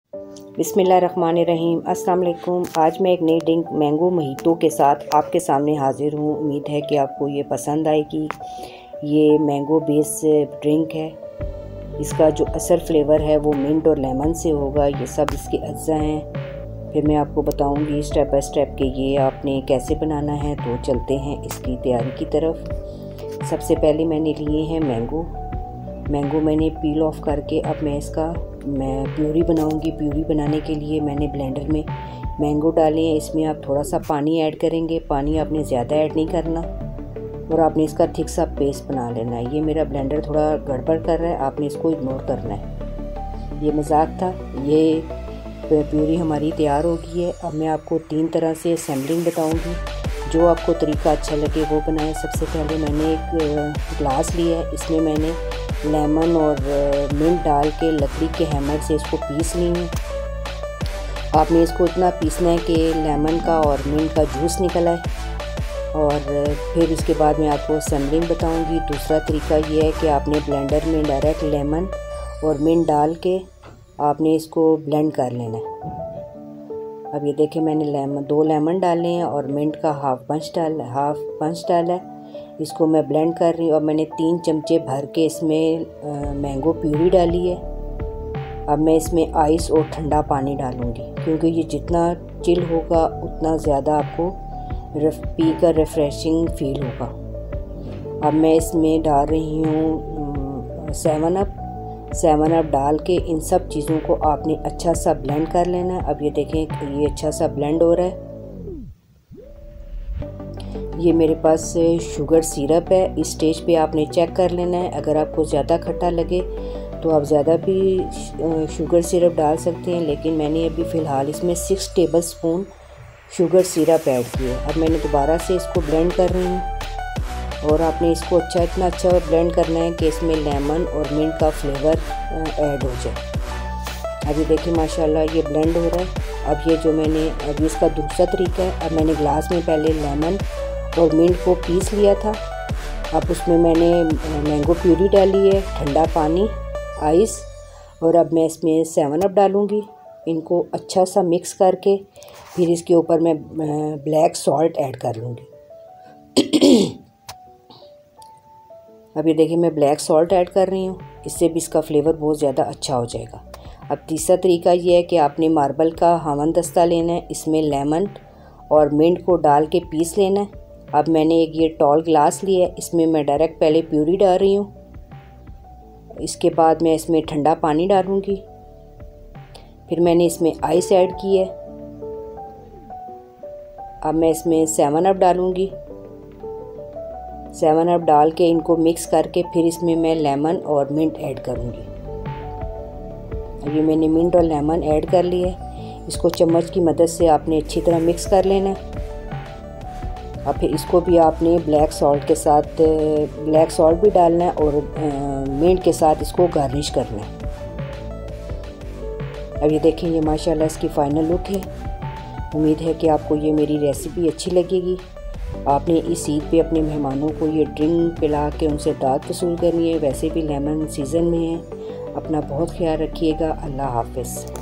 बिस्मिल्लाहिर्रहमानिर्रहीम। अस्सलाम वालेकुम। आज मैं एक नई ड्रिंक मैंगो मोहितो के साथ आपके सामने हाज़िर हूँ। उम्मीद है कि आपको ये पसंद आएगी। ये मैंगो बेस ड्रिंक है। इसका जो असर फ्लेवर है वो मिंट और लेमन से होगा। ये सब इसके अज्जा हैं। फिर मैं आपको बताऊँगी स्टेप बाय स्टेप कि ये आपने कैसे बनाना है। तो चलते हैं इसकी तैयारी की तरफ। सबसे पहले मैंने लिए हैं मैंगो मैंने पील ऑफ करके अब मैं प्यूरी बनाऊंगी। प्यूरी बनाने के लिए मैंने ब्लेंडर में मैंगो डाले हैं। इसमें आप थोड़ा सा पानी ऐड करेंगे। पानी आपने ज़्यादा ऐड नहीं करना और आपने इसका थिक सा पेस्ट बना लेना है। ये मेरा ब्लेंडर थोड़ा गड़बड़ कर रहा है, आपने इसको इग्नोर करना है। ये मजाक था। ये प्यूरी हमारी तैयार हो गई है। अब मैं आपको 3 तरह से असेंबलिंग बताऊँगी। जो आपको तरीका अच्छा लगे वो बनाएं। सबसे पहले मैंने एक ग्लास लिया है। इसमें मैंने लेमन और मिंट डाल के लकड़ी के हैमर से इसको पीस ली है। आपने इसको इतना पीसना है कि लेमन का और मिंट का जूस निकल आए। और फिर इसके बाद मैं आपको असेंबलिंग बताऊंगी। दूसरा तरीका ये है कि आपने ब्लेंडर में डायरेक्ट लेमन और मिंट डाल के आपने इसको ब्लेंड कर लेना है। अब ये देखें मैंने 2 लेमन डाले हैं और मिंट का हाफ पंच डाला है। इसको मैं ब्लेंड कर रही हूँ। अब मैंने 3 चमचे भर के इसमें मैंगो प्यूरी डाली है। अब मैं इसमें आइस और ठंडा पानी डालूँगी क्योंकि ये जितना चिल होगा उतना ज़्यादा आपको पी कर रिफ़्रेशिंग फील होगा। अब मैं इसमें डाल रही हूँ 7 अप डाल के इन सब चीज़ों को आपने अच्छा सा ब्लेंड कर लेना है। अब ये देखें ये अच्छा सा ब्लेंड हो रहा है। ये मेरे पास शुगर सिरप है। इस स्टेज पे आपने चेक कर लेना है। अगर आपको ज़्यादा खट्टा लगे तो आप ज़्यादा भी शुगर सिरप डाल सकते हैं, लेकिन मैंने अभी फ़िलहाल इसमें 6 टेबलस्पून शुगर सिरप ऐड किया। अब मैंने दोबारा से इसको ब्लेंड कर रही हूँ और आपने इसको इतना अच्छा ब्लेंड करना है कि इसमें लेमन और मिंट का फ्लेवर ऐड हो जाए। अभी देखिए माशाल्लाह ये ब्लेंड हो रहा है। अब ये जो मैंने अभी इसका दूसरा तरीका है। अब मैंने ग्लास में पहले लेमन और मिंट को पीस लिया था। अब उसमें मैंने मैंगो प्यूरी डाली है, ठंडा पानी, आइस और अब मैं इसमें 7 अप डालूँगी। इनको अच्छा सा मिक्स करके फिर इसके ऊपर मैं ब्लैक सॉल्ट ऐड कर लूँगी। अब ये देखिए मैं ब्लैक सॉल्ट ऐड कर रही हूँ। इससे भी इसका फ्लेवर बहुत ज़्यादा अच्छा हो जाएगा। अब तीसरा तरीका ये है कि आपने मार्बल का हमन दस्ता लेना है। इसमें लेमन और मिंट को डाल के पीस लेना है। अब मैंने एक ये टॉल ग्लास लिया है। इसमें मैं डायरेक्ट पहले प्यूरी डाल रही हूँ। इसके बाद मैं इसमें ठंडा पानी डालूँगी। फिर मैंने इसमें आइस ऐड की है। अब मैं इसमें 7 अप डालूँगी। 7 अप डाल के इनको मिक्स करके फिर इसमें मैं लेमन और मिंट ऐड करूँगी। अब ये मैंने मिंट और लेमन ऐड कर लिया है। इसको चम्मच की मदद से आपने अच्छी तरह मिक्स कर लेना है। अब फिर इसको भी आपने ब्लैक सॉल्ट भी डालना है और मिंट के साथ इसको गार्निश करना है। अब ये देखें ये माशाल्लाह इसकी फ़ाइनल लुक है। उम्मीद है कि आपको ये मेरी रेसिपी अच्छी लगेगी। आपने इस ईद पे अपने मेहमानों को ये ड्रिंक पिला के उनसे दाद वसूल करनी है। वैसे भी लेमन सीज़न में है। अपना बहुत ख्याल रखिएगा। अल्लाह हाफ़िज़।